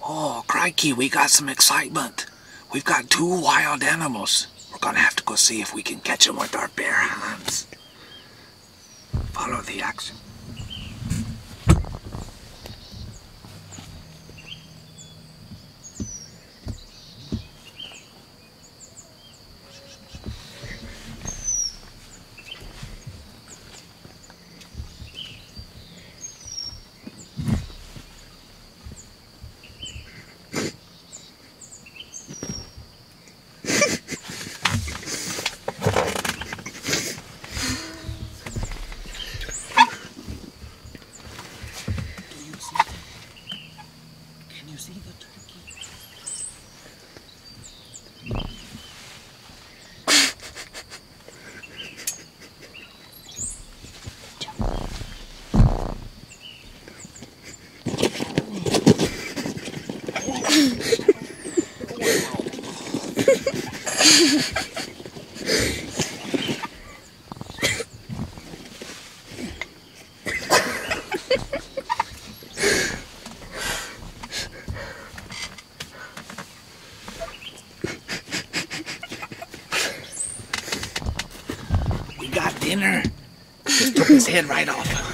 Oh, crikey, we got some excitement. We've got 2 wild animals. We're gonna have to go see if we can catch them with our bare hands. Follow the action. Can you see the turkey? We got dinner. Just took his head right off.